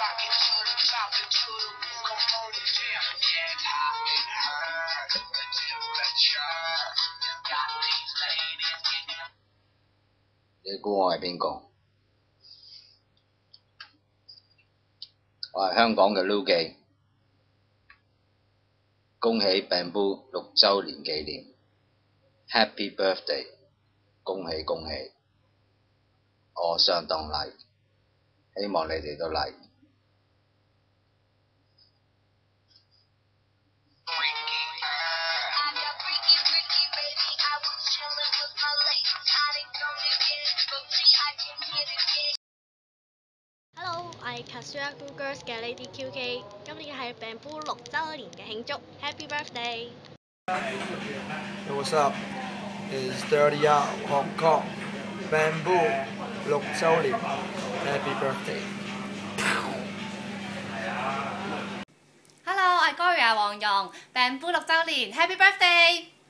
你估我係邊個？我係香港嘅 Lu 記，恭喜 Bamboo 6週年紀念 ，Happy Birthday！ 恭喜恭喜！我相當嚟，希望你哋都嚟。 Hello，我係 Kasura Cool Girls 嘅 Lady QK， 今年係 Bamboo 6週年嘅慶祝 ，Happy Birthday！ Hey, what's up? It's 30 out Hong Kong. Bamboo 6週年 Happy Birthday! Hello， 我係 Gloria 黃蓉 ，Bamboo 6週年 Happy Birthday！